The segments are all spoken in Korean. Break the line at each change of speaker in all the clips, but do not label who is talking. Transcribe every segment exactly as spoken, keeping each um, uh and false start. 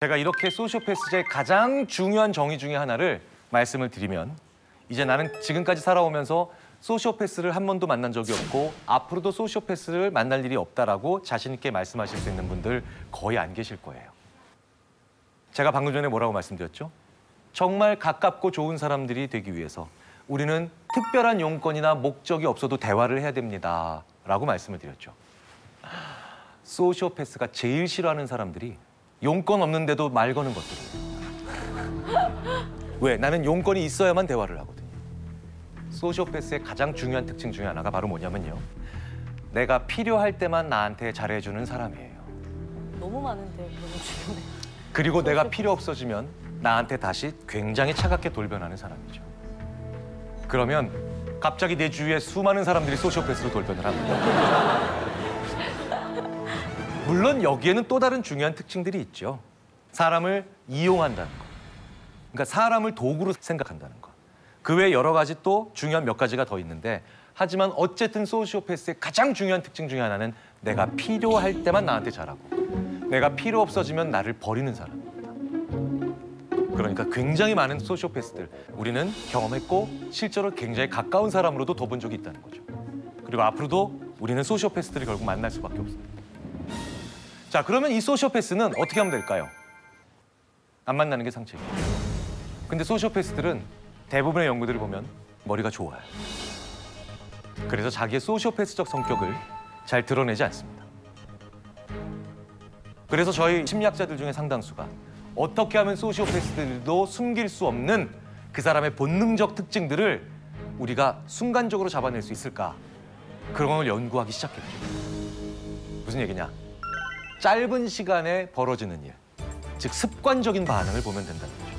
제가 이렇게 소시오패스의 가장 중요한 정의 중에 하나를 말씀을 드리면 이제 나는 지금까지 살아오면서 소시오패스를 한 번도 만난 적이 없고 앞으로도 소시오패스를 만날 일이 없다라고 자신 있게 말씀하실 수 있는 분들 거의 안 계실 거예요. 제가 방금 전에 뭐라고 말씀드렸죠? 정말 가깝고 좋은 사람들이 되기 위해서 우리는 특별한 용건이나 목적이 없어도 대화를 해야 됩니다. 라고 말씀을 드렸죠. 소시오패스가 제일 싫어하는 사람들이 용건 없는데도 말 거는 것들이에요. 왜? 나는 용건이 있어야만 대화를 하거든요. 소시오패스의 가장 중요한 특징 중에 하나가 바로 뭐냐면요. 내가 필요할 때만 나한테 잘해주는 사람이에요.
너무 많은데 너무 주변에.
그리고 소시오패스. 내가 필요 없어지면 나한테 다시 굉장히 차갑게 돌변하는 사람이죠. 그러면 갑자기 내 주위에 수많은 사람들이 소시오패스로 돌변을 합니다. 물론 여기에는 또 다른 중요한 특징들이 있죠. 사람을 이용한다는 거. 그러니까 사람을 도구로 생각한다는 거. 그 외에 여러 가지 또 중요한 몇 가지가 더 있는데 하지만 어쨌든 소시오패스의 가장 중요한 특징 중에 하나는 내가 필요할 때만 나한테 잘하고 내가 필요 없어지면 나를 버리는 사람입니다. 그러니까 굉장히 많은 소시오패스들 우리는 경험했고 실제로 굉장히 가까운 사람으로도 둬본 적이 있다는 거죠. 그리고 앞으로도 우리는 소시오패스들을 결국 만날 수밖에 없습니다. 자, 그러면 이 소시오패스는 어떻게 하면 될까요? 안 만나는 게 상책이에요. 근데 소시오패스들은 대부분의 연구들을 보면 머리가 좋아요. 그래서 자기의 소시오패스적 성격을 잘 드러내지 않습니다. 그래서 저희 심리학자들 중에 상당수가 어떻게 하면 소시오패스들도 숨길 수 없는 그 사람의 본능적 특징들을 우리가 순간적으로 잡아낼 수 있을까? 그런 걸 연구하기 시작했죠. 무슨 얘기냐? 짧은 시간에 벌어지는 일, 즉 습관적인 반응을 보면 된다는 거죠.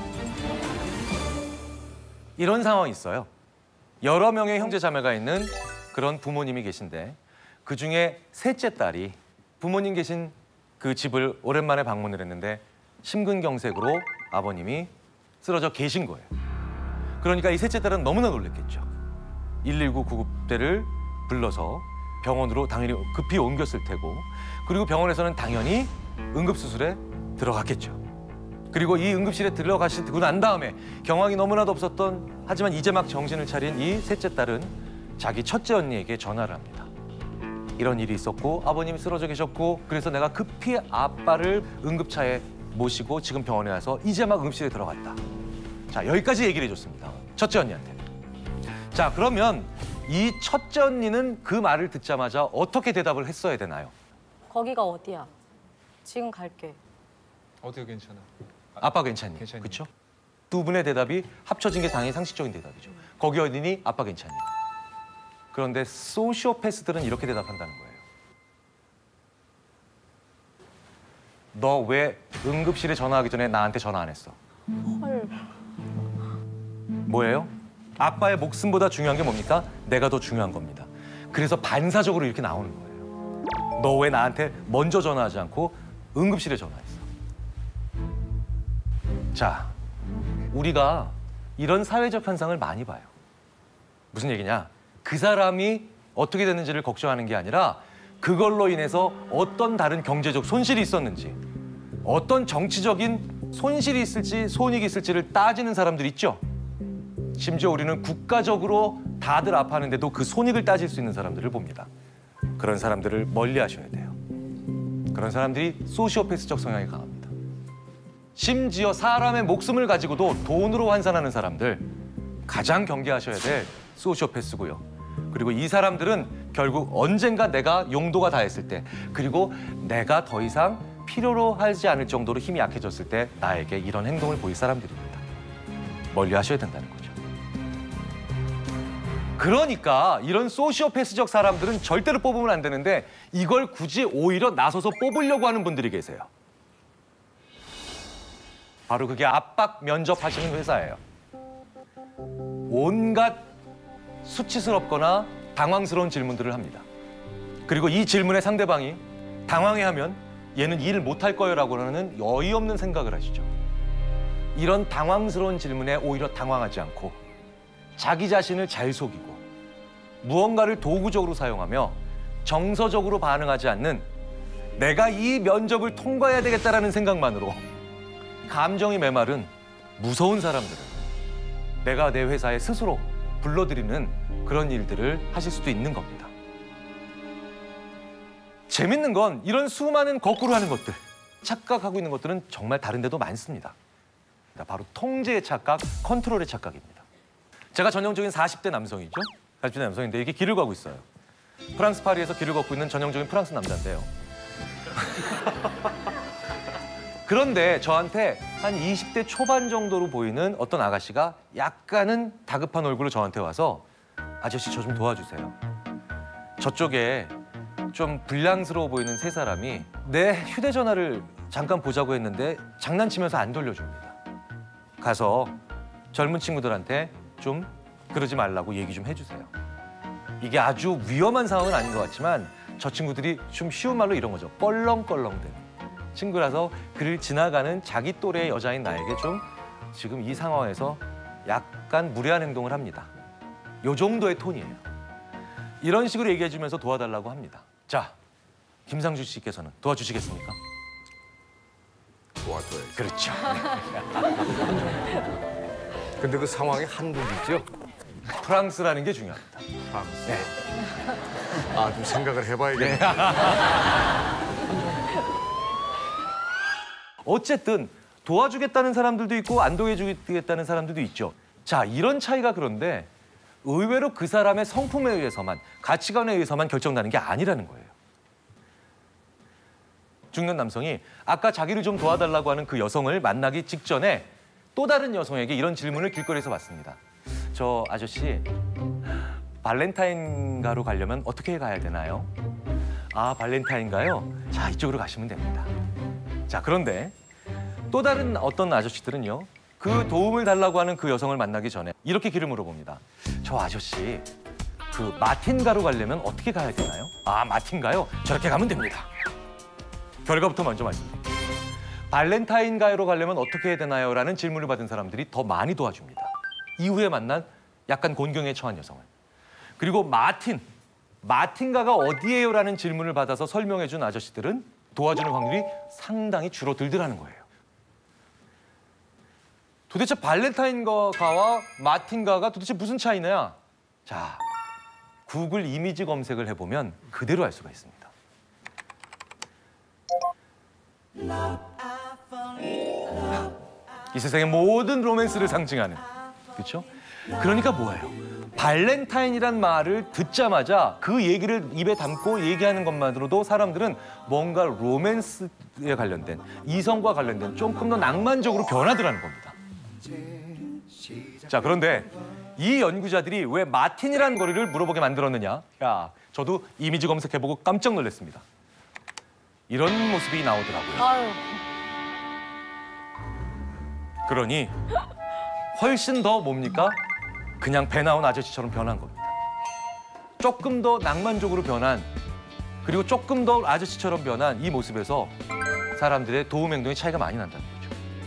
이런 상황이 있어요. 여러 명의 형제 자매가 있는 그런 부모님이 계신데 그중에 셋째 딸이 부모님 계신 그 집을 오랜만에 방문을 했는데 심근경색으로 아버님이 쓰러져 계신 거예요. 그러니까 이 셋째 딸은 너무나 놀랐겠죠. 일일구 구급대를 불러서 병원으로 당연히 급히 옮겼을 테고 그리고 병원에서는 당연히 응급수술에 들어갔겠죠. 그리고 이 응급실에 들어가시고 난 다음에 경황이 너무나도 없었던 하지만 이제 막 정신을 차린 이 셋째 딸은 자기 첫째 언니에게 전화를 합니다. 이런 일이 있었고 아버님이 쓰러져 계셨고 그래서 내가 급히 아빠를 응급차에 모시고 지금 병원에 와서 이제 막 응급실에 들어갔다. 자, 여기까지 얘기를 해줬습니다. 첫째 언니한테. 자, 그러면 이 첫째 언니는 그 말을 듣자마자 어떻게 대답을 했어야 되나요?
거기가 어디야? 지금 갈게.
어디가 괜찮아?
아빠 괜찮니?
괜찮니?
그렇죠? 두 분의 대답이 합쳐진 게 당연히 상식적인 대답이죠. 거기 어디니? 아빠 괜찮니? 그런데 소시오패스들은 이렇게 대답한다는 거예요. 너 왜 응급실에 전화하기 전에 나한테 전화 안 했어?
헐.
뭐예요? 아빠의 목숨보다 중요한 게 뭡니까? 내가 더 중요한 겁니다. 그래서 반사적으로 이렇게 나오는 거예요. 너 왜 나한테 먼저 전화하지 않고 응급실에 전화했어? 자, 우리가 이런 사회적 현상을 많이 봐요. 무슨 얘기냐? 그 사람이 어떻게 됐는지를 걱정하는 게 아니라 그걸로 인해서 어떤 다른 경제적 손실이 있었는지 어떤 정치적인 손실이 있을지 손익이 있을지를 따지는 사람들 있죠? 심지어 우리는 국가적으로 다들 아파하는데도 그 손익을 따질 수 있는 사람들을 봅니다. 그런 사람들을 멀리 하셔야 돼요. 그런 사람들이 소시오패스적 성향이 강합니다. 심지어 사람의 목숨을 가지고도 돈으로 환산하는 사람들 가장 경계하셔야 될 소시오패스고요. 그리고 이 사람들은 결국 언젠가 내가 용도가 다했을 때 그리고 내가 더 이상 필요로 하지 않을 정도로 힘이 약해졌을 때 나에게 이런 행동을 보일 사람들입니다. 멀리 하셔야 된다는 거죠. 그러니까 이런 소시오패스적 사람들은 절대로 뽑으면 안 되는데 이걸 굳이 오히려 나서서 뽑으려고 하는 분들이 계세요. 바로 그게 압박 면접하시는 회사예요. 온갖 수치스럽거나 당황스러운 질문들을 합니다. 그리고 이 질문에 상대방이 당황해하면 얘는 일을 못할 거예요라고 하는 어이없는 생각을 하시죠. 이런 당황스러운 질문에 오히려 당황하지 않고 자기 자신을 잘 속이고 무언가를 도구적으로 사용하며 정서적으로 반응하지 않는 내가 이 면접을 통과해야 되겠다라는 생각만으로 감정이 메마른 무서운 사람들은 내가 내 회사에 스스로 불러들이는 그런 일들을 하실 수도 있는 겁니다. 재밌는 건 이런 수많은 거꾸로 하는 것들, 착각하고 있는 것들은 정말 다른 데도 많습니다. 바로 통제의 착각, 컨트롤의 착각입니다. 제가 전형적인 사십 대 남성이죠. 사십 대 남성인데 이렇게 길을 가고 있어요. 프랑스 파리에서 길을 걷고 있는 전형적인 프랑스 남자인데요. 그런데 저한테 한 이십 대 초반 정도로 보이는 어떤 아가씨가 약간은 다급한 얼굴로 저한테 와서 아저씨 저 좀 도와주세요. 저쪽에 좀 불량스러워 보이는 세 사람이 내 휴대전화를 잠깐 보자고 했는데 장난치면서 안 돌려줍니다. 가서 젊은 친구들한테 좀 그러지 말라고 얘기 좀 해주세요. 이게 아주 위험한 상황은 아닌 것 같지만 저 친구들이 좀 쉬운 말로 이런 거죠. 껄렁껄렁대는 친구라서 그를 지나가는 자기 또래의 여자인 나에게 좀 지금 이 상황에서 약간 무례한 행동을 합니다. 요 정도의 톤이에요. 이런 식으로 얘기해주면서 도와달라고 합니다. 자, 김상준 씨께서는 도와주시겠습니까?
도와줘야지.
그렇죠.
근데 그 상황이 한국이죠?
프랑스라는 게 중요합니다.
프랑스.
네.
아, 좀 생각을 해봐야겠네.
어쨌든 도와주겠다는 사람들도 있고 안 도와주겠다는 사람들도 있죠. 자, 이런 차이가 그런데 의외로 그 사람의 성품에 의해서만, 가치관에 의해서만 결정나는 게 아니라는 거예요. 중년 남성이 아까 자기를 좀 도와달라고 하는 그 여성을 만나기 직전에 또 다른 여성에게 이런 질문을 길거리에서 받습니다. 저 아저씨, 발렌타인가로 가려면 어떻게 가야 되나요? 아, 발렌타인가요? 자, 이쪽으로 가시면 됩니다. 자, 그런데 또 다른 어떤 아저씨들은요. 그 도움을 달라고 하는 그 여성을 만나기 전에 이렇게 길을 물어봅니다. 저 아저씨, 그 마틴가로 가려면 어떻게 가야 되나요? 아, 마틴가요? 저렇게 가면 됩니다. 결과부터 먼저 말씀드릴게요. 발렌타인가로 가려면 어떻게 해야 되나요? 라는 질문을 받은 사람들이 더 많이 도와줍니다. 이후에 만난 약간 곤경에 처한 여성을. 그리고 마틴, 마틴가가 어디예요? 라는 질문을 받아서 설명해 준 아저씨들은 도와주는 확률이 상당히 줄어들더라는 거예요. 도대체 발렌타인가와 마틴가가 도대체 무슨 차이냐? 자, 구글 이미지 검색을 해보면 그대로 알 수가 있습니다. 이 세상의 모든 로맨스를 상징하는, 그렇죠? 그러니까 뭐예요? 발렌타인이란 말을 듣자마자 그 얘기를 입에 담고 얘기하는 것만으로도 사람들은 뭔가 로맨스에 관련된, 이성과 관련된 조금 더 낭만적으로 변하더라는 겁니다. 자, 그런데 이 연구자들이 왜 마틴이라는 거리를 물어보게 만들었느냐? 야, 저도 이미지 검색해보고 깜짝 놀랐습니다. 이런 모습이 나오더라고요.
아유.
그러니 훨씬 더 뭡니까? 그냥 배 나온 아저씨처럼 변한 겁니다. 조금 더 낭만적으로 변한, 그리고 조금 더 아저씨처럼 변한 이 모습에서 사람들의 도움 행동의 차이가 많이 난다는 거죠.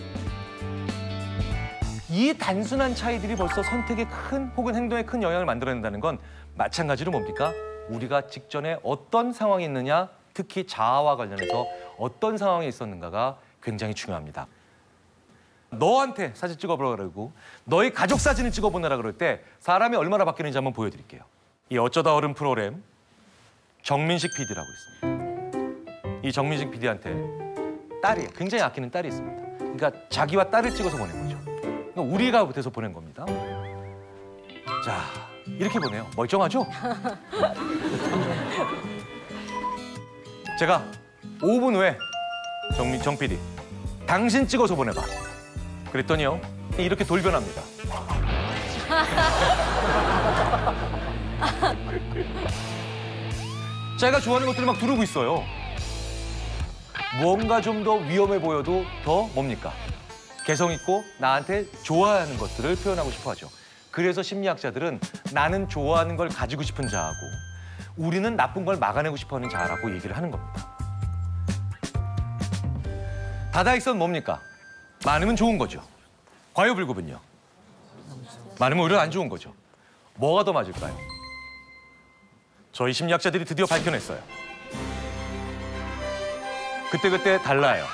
이 단순한 차이들이 벌써 선택에 큰, 혹은 행동에 큰 영향을 만들어낸다는 건 마찬가지로 뭡니까? 우리가 직전에 어떤 상황이 있느냐, 특히 자아와 관련해서 어떤 상황이 있었는가가 굉장히 중요합니다. 너한테 사진 찍어보라 그러고 너희 가족 사진을 찍어보느라 그럴 때 사람이 얼마나 바뀌는지 한번 보여드릴게요. 이 어쩌다 어른 프로그램 정민식 피디라고 있습니다. 이 정민식 피디한테 딸이, 굉장히 아끼는 딸이 있습니다. 그러니까 자기와 딸을 찍어서 보낸 거죠. 그러니까 우리가 돼서 보낸 겁니다. 자, 이렇게 보내요. 멀쩡하죠? 제가 오 분 후에 정민, 정 피디, 당신 찍어서 보내봐. 그랬더니요, 이렇게 돌변합니다. 제가 좋아하는 것들을 막 두르고 있어요. 무언가 좀 더 위험해 보여도 더 뭡니까? 개성 있고 나한테 좋아하는 것들을 표현하고 싶어 하죠. 그래서 심리학자들은 나는 좋아하는 걸 가지고 싶은 자하고 우리는 나쁜 걸 막아내고 싶어하는 자라고 얘기를 하는 겁니다. 다다익선 뭡니까? 많으면 좋은 거죠. 과유불급은요? 많으면 오히려 안 좋은 거죠. 뭐가 더 맞을까요? 저희 심리학자들이 드디어 밝혀냈어요. 그때그때 달라요.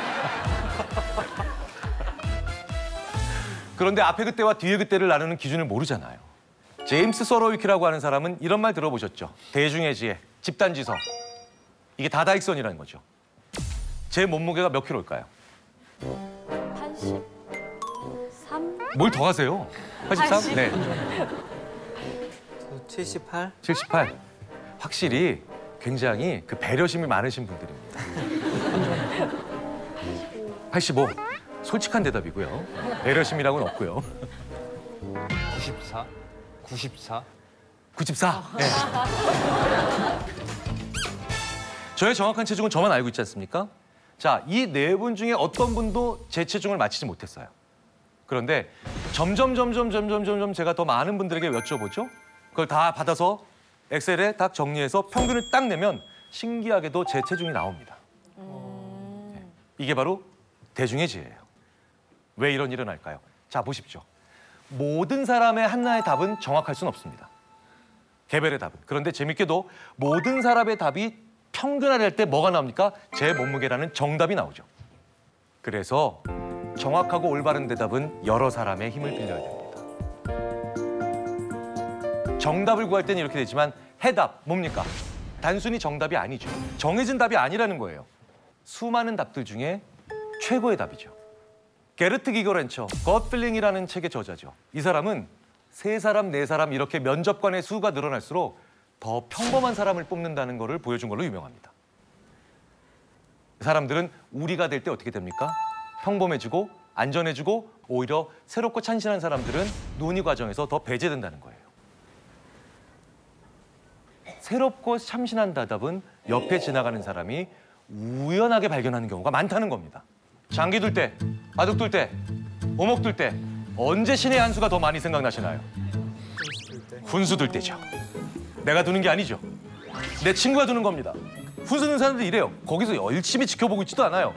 그런데 앞에 그때와 뒤에 그때를 나누는 기준을 모르잖아요. 제임스 서로위키라고 하는 사람은 이런 말 들어보셨죠? 대중의 지혜, 집단지성. 이게 다다익선이라는 거죠. 제 몸무게가 몇 킬로일까요?
팔십삼?
뭘 더 하세요? 팔십삼?
팔십.
네.
저 칠십팔?
칠십팔. 확실히 굉장히 그 배려심이 많으신 분들입니다. 팔십오. 솔직한 대답이고요. 배려심이라고는 없고요.
구십사? 구십사?
구십사. 네. 저의 정확한 체중은 저만 알고 있지 않습니까? 자, 이 네 분 중에 어떤 분도 제 체중을 맞히지 못했어요. 그런데 점점 점점 점점 점점 제가 더 많은 분들에게 여쭤보죠. 그걸 다 받아서 엑셀에 딱 정리해서 평균을 딱 내면 신기하게도 제 체중이 나옵니다. 네. 이게 바로 대중의 지혜예요. 왜 이런 일은 할까요? 자, 보십시오. 모든 사람의 하나의 답은 정확할 수는 없습니다. 개별의 답은. 그런데 재밌게도 모든 사람의 답이 평균화될 때 뭐가 나옵니까? 제 몸무게라는 정답이 나오죠. 그래서 정확하고 올바른 대답은 여러 사람의 힘을 빌려야 됩니다. 정답을 구할 때는 이렇게 되지만 해답, 뭡니까? 단순히 정답이 아니죠. 정해진 답이 아니라는 거예요. 수많은 답들 중에 최고의 답이죠. 게르트 기거렌처, 겉필링이라는 책의 저자죠. 이 사람은 세 사람, 네 사람 이렇게 면접관의 수가 늘어날수록 더 평범한 사람을 뽑는다는 것을 보여준 걸로 유명합니다. 사람들은 우리가 될 때 어떻게 됩니까? 평범해지고 안전해지고 오히려 새롭고 찬신한 사람들은 논의 과정에서 더 배제된다는 거예요. 새롭고 참신한 대답은 옆에 지나가는 사람이 우연하게 발견하는 경우가 많다는 겁니다. 장기 둘 때, 바둑 둘 때, 오목 둘 때 언제 신의 한 수가 더 많이 생각나시나요? 훈수 둘 때죠. 내가 두는 게 아니죠. 내 친구가 두는 겁니다. 훈수 두는 사람들이 이래요. 거기서 열심히 지켜보고 있지도 않아요.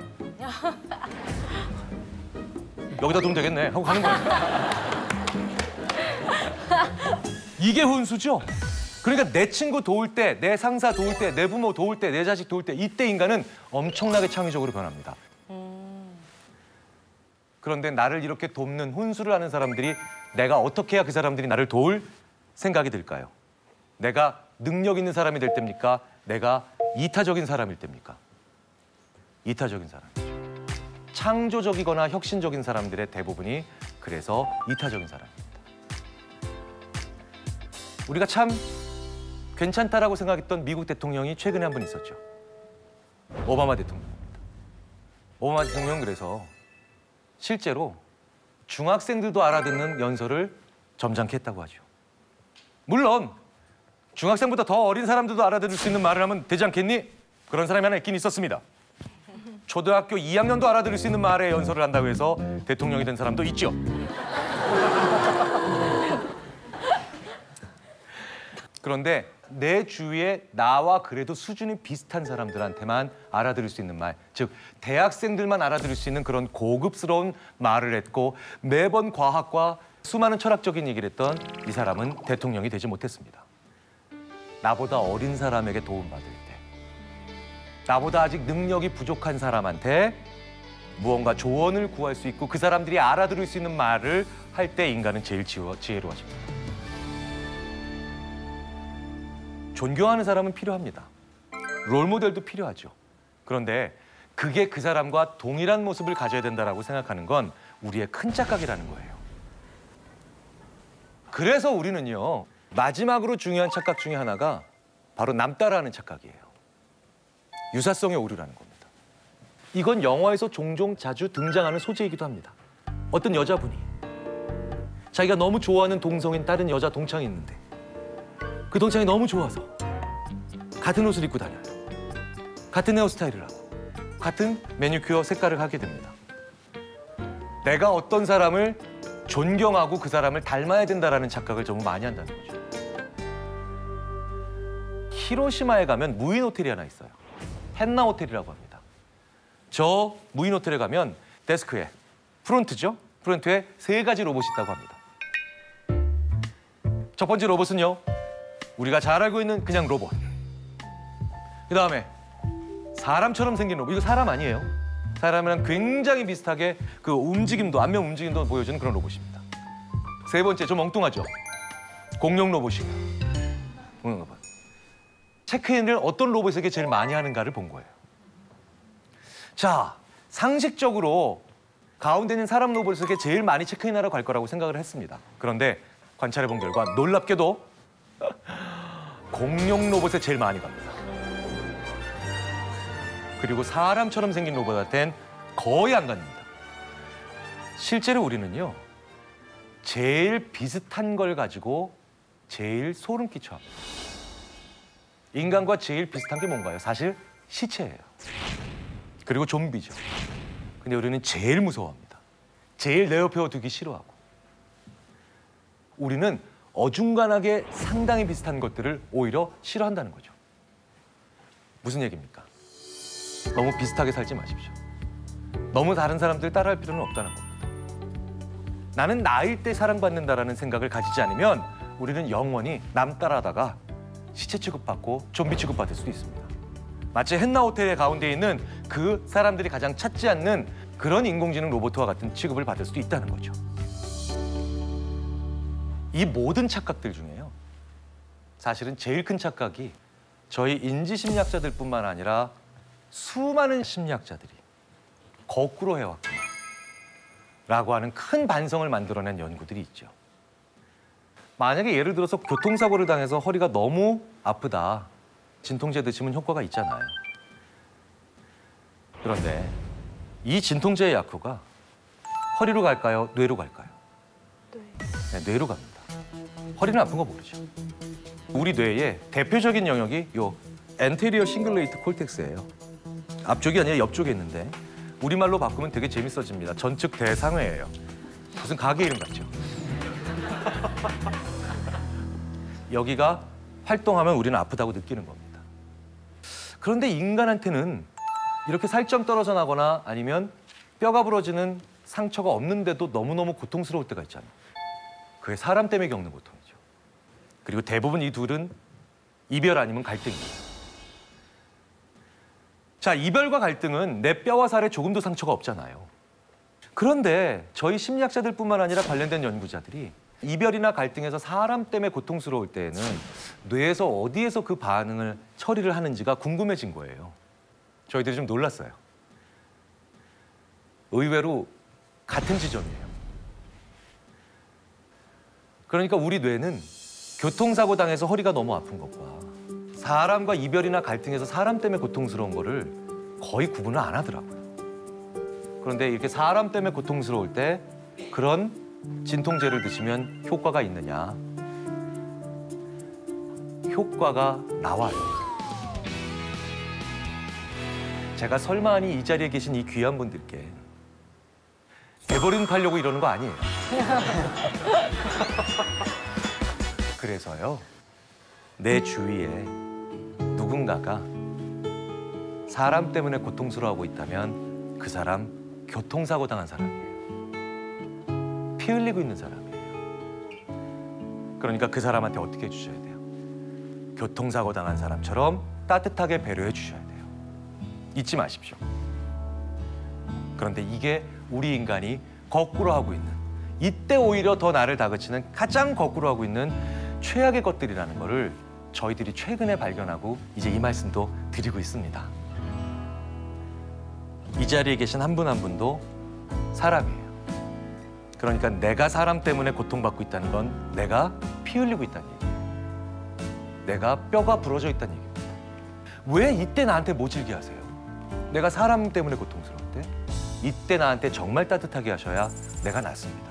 여기다 두면 되겠네 하고 가는 거예요. 이게 훈수죠. 그러니까 내 친구 도울 때, 내 상사 도울 때, 내 부모 도울 때, 내 자식 도울 때 이때 인간은 엄청나게 창의적으로 변합니다. 그런데 나를 이렇게 돕는 훈수를 하는 사람들이 내가 어떻게 해야 그 사람들이 나를 도울 생각이 들까요? 내가 능력 있는 사람이 될 때입니까? 내가 이타적인 사람일 때입니까? 이타적인 사람이죠. 창조적이거나 혁신적인 사람들의 대부분이 그래서 이타적인 사람입니다. 우리가 참 괜찮다라고 생각했던 미국 대통령이 최근에 한 분 있었죠. 오바마 대통령입니다. 오바마 대통령은 그래서 실제로 중학생들도 알아듣는 연설을 점잖게 했다고 하죠. 물론 중학생보다 더 어린 사람들도 알아들을 수 있는 말을 하면 되지 않겠니? 그런 사람이 하나 있긴 있었습니다. 초등학교 이 학년도 알아들을 수 있는 말에 연설을 한다고 해서 대통령이 된 사람도 있죠. 그런데 내 주위에 나와 그래도 수준이 비슷한 사람들한테만 알아들을 수 있는 말, 즉 대학생들만 알아들을 수 있는 그런 고급스러운 말을 했고 매번 과학과 수많은 철학적인 얘기를 했던 이 사람은 대통령이 되지 못했습니다. 나보다 어린 사람에게 도움받을 때, 나보다 아직 능력이 부족한 사람한테 무언가 조언을 구할 수 있고 그 사람들이 알아들을 수 있는 말을 할 때 인간은 제일 지혜로워집니다. 존경하는 사람은 필요합니다. 롤모델도 필요하죠. 그런데 그게 그 사람과 동일한 모습을 가져야 된다고 생각하는 건 우리의 큰 착각이라는 거예요. 그래서 우리는요, 마지막으로 중요한 착각 중에 하나가 바로 남 따라하는 착각이에요. 유사성의 오류라는 겁니다. 이건 영화에서 종종 자주 등장하는 소재이기도 합니다. 어떤 여자분이 자기가 너무 좋아하는 동성인 다른 여자 동창이 있는데 그 동창이 너무 좋아서 같은 옷을 입고 다녀요. 같은 헤어스타일을 하고 같은 매니큐어 색깔을 하게 됩니다. 내가 어떤 사람을 존경하고 그 사람을 닮아야 된다는 착각을 정말 많이 한다는 거죠. 히로시마에 가면 무인 호텔이 하나 있어요. 헨나 호텔이라고 합니다. 저 무인 호텔에 가면 데스크에 프론트죠. 프론트에 세 가지 로봇이 있다고 합니다. 첫 번째 로봇은요, 우리가 잘 알고 있는 그냥 로봇. 그 다음에 사람처럼 생긴 로봇. 이거 사람 아니에요. 사람이랑 굉장히 비슷하게 그 움직임도, 안면 움직임도 보여주는 그런 로봇입니다. 세 번째, 좀 엉뚱하죠? 공룡 로봇이에요. 공룡 로봇. 체크인을 어떤 로봇에게 제일 많이 하는가를 본 거예요. 자, 상식적으로 가운데 있는 사람 로봇에게 제일 많이 체크인하러 갈 거라고 생각을 했습니다. 그런데 관찰해 본 결과 놀랍게도 공룡 로봇에 제일 많이 갑니다. 그리고 사람처럼 생긴 로봇한테는 거의 안 갑니다. 실제로 우리는요, 제일 비슷한 걸 가지고 제일 소름 끼쳐 합니다. 인간과 제일 비슷한 게 뭔가요? 사실 시체예요. 그리고 좀비죠. 근데 우리는 제일 무서워합니다. 제일 내 옆에 두기 싫어하고. 우리는 어중간하게 상당히 비슷한 것들을 오히려 싫어한다는 거죠. 무슨 얘기입니까? 너무 비슷하게 살지 마십시오. 너무 다른 사람들 따라할 필요는 없다는 겁니다. 나는 나일 때 사랑받는다라는 생각을 가지지 않으면 우리는 영원히 남 따라하다가 시체 취급받고 좀비 취급받을 수도 있습니다. 마치 헨나 호텔의 가운데 있는 그 사람들이 가장 찾지 않는 그런 인공지능 로봇과 같은 취급을 받을 수도 있다는 거죠. 이 모든 착각들 중에요, 사실은 제일 큰 착각이 저희 인지심리학자들뿐만 아니라 수많은 심리학자들이 거꾸로 해왔구나 라고 하는 큰 반성을 만들어낸 연구들이 있죠. 만약에 예를 들어서 교통사고를 당해서 허리가 너무 아프다, 진통제 드시면 효과가 있잖아요. 그런데 이 진통제의 약효가 허리로 갈까요? 뇌로 갈까요?
네.
네, 뇌로 갑니다. 허리는 아픈 거 모르죠. 우리 뇌의 대표적인 영역이 요 엔테리어 싱글레이트 콜텍스예요. 앞쪽이 아니라 옆쪽에 있는데 우리말로 바꾸면 되게 재밌어집니다. 전측 대상회예요. 무슨 가게 이름 같죠? 여기가 활동하면 우리는 아프다고 느끼는 겁니다. 그런데 인간한테는 이렇게 살점 떨어져 나거나 아니면 뼈가 부러지는 상처가 없는데도 너무너무 고통스러울 때가 있잖아요. 그게 사람 때문에 겪는 고통이죠. 그리고 대부분 이 둘은 이별 아니면 갈등이에요. 자, 이별과 갈등은 내 뼈와 살에 조금도 상처가 없잖아요. 그런데 저희 심리학자들뿐만 아니라 관련된 연구자들이 이별이나 갈등에서 사람 때문에 고통스러울 때에는 뇌에서 어디에서 그 반응을 처리를 하는지가 궁금해진 거예요. 저희들이 좀 놀랐어요. 의외로 같은 지점이에요. 그러니까 우리 뇌는 교통사고 당해서 허리가 너무 아픈 것과 사람과 이별이나 갈등에서 사람 때문에 고통스러운 거를 거의 구분을 안 하더라고요. 그런데 이렇게 사람 때문에 고통스러울 때 그런 진통제를 드시면 효과가 있느냐? 효과가 나와요. 제가 설마하니 이 자리에 계신 이 귀한 분들께 배버린 팔려고 이러는 거 아니에요. 그래서요, 내 주위에 누군가가 사람 때문에 고통스러워하고 있다면 그 사람 교통사고 당한 사람이에요. 피 흘리고 있는 사람이에요. 그러니까 그 사람한테 어떻게 해주셔야 돼요? 교통사고 당한 사람처럼 따뜻하게 배려해 주셔야 돼요. 잊지 마십시오. 그런데 이게 우리 인간이 거꾸로 하고 있는, 이때 오히려 더 나를 다그치는 가장 거꾸로 하고 있는 최악의 것들이라는 거를 저희들이 최근에 발견하고 이제 이 말씀도 드리고 있습니다. 이 자리에 계신 한 분 한 분도 사람이에요. 그러니까 내가 사람 때문에 고통받고 있다는 건 내가 피 흘리고 있다는 얘기예요. 내가 뼈가 부러져 있다는 얘기입니다. 왜 이때 나한테 모질게 하세요? 내가 사람 때문에 고통스러울 때 이때 나한테 정말 따뜻하게 하셔야 내가 낫습니다.